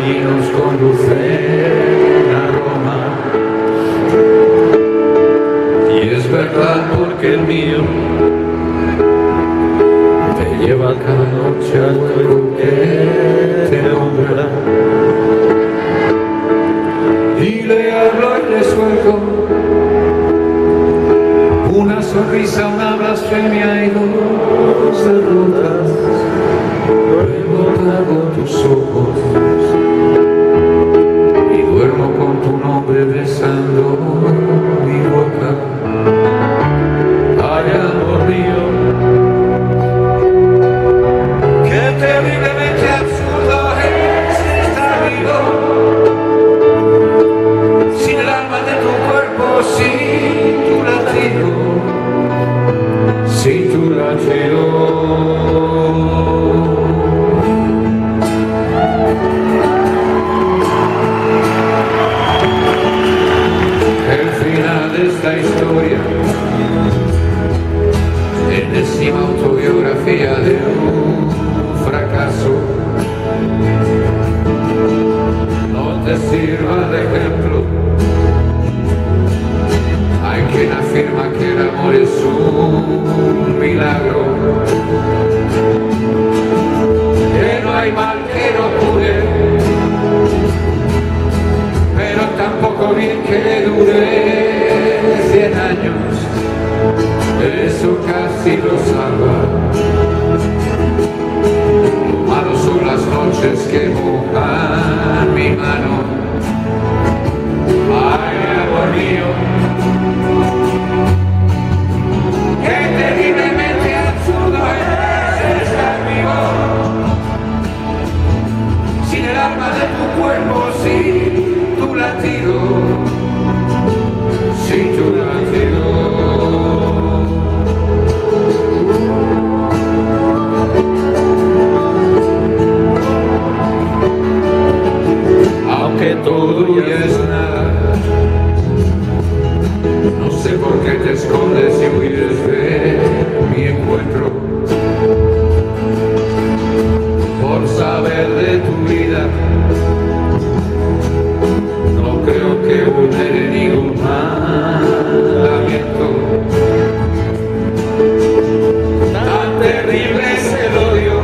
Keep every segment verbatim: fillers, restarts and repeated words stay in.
allí nos conducen a Roma. Y es verdad porque el mío te lleva cada noche al juego que te nombra. Y le hablo y le suelto una sonrisa, una blasfemia y dos derrotas. Luego trago tus ojos y duermo con tu nombre besando mi boca. Ay, amor mío, qué terriblemente absurdo es estar vivo sin el alma de tu cuerpo, sin tu latido, sin tu latido. Esta historia, enésima autobiografía de un fracaso, no te sirva de ejemplo. Hay quien afirma que el amor es un milagro, que no hay mal que no cure, pero tampoco bien que dure cien años, eso casi lo salva. Lo malo son las noches que mojan mi mano. Ay, amor mío, qué terriblemente absurdo es estar vivo sin el alma de tu cuerpo, sin tu latido, sin tu latido. Aunque todo ya es nada, no sé por qué te escondes y huyes de mi encuentro. Por saber de tu vida, no creo que vulnere ningún mandamiento. Tan terrible es el odio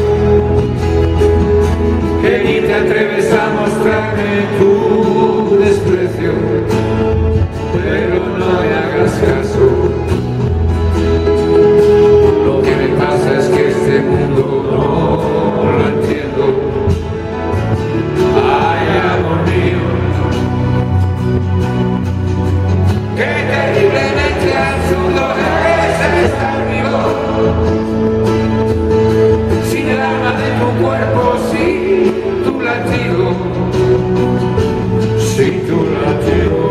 que ni te atreves a mostrarme tu desprecio. Pero no me hagas caso, lo que me pasa es que este mundo no lo entiendo. Ay, amor mío, qué terriblemente absurdo es estar vivo sin el alma de tu cuerpo, sin tu latido, sin tu latido.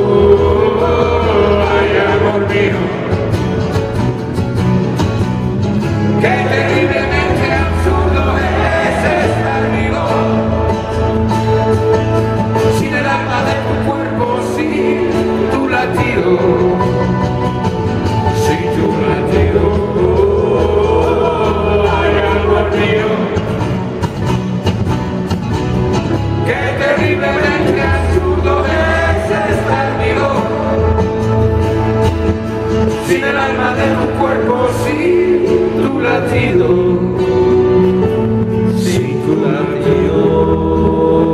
Ay, amor mío, qué terriblemente absurdo es estar vivo sin el alma de tu cuerpo, sin tu latido, sin tu latido. Ay, amor mío, qué terriblemente absurdo es estar vivo sin el alma de tu cuerpo, sin tu latido, sin tu latido.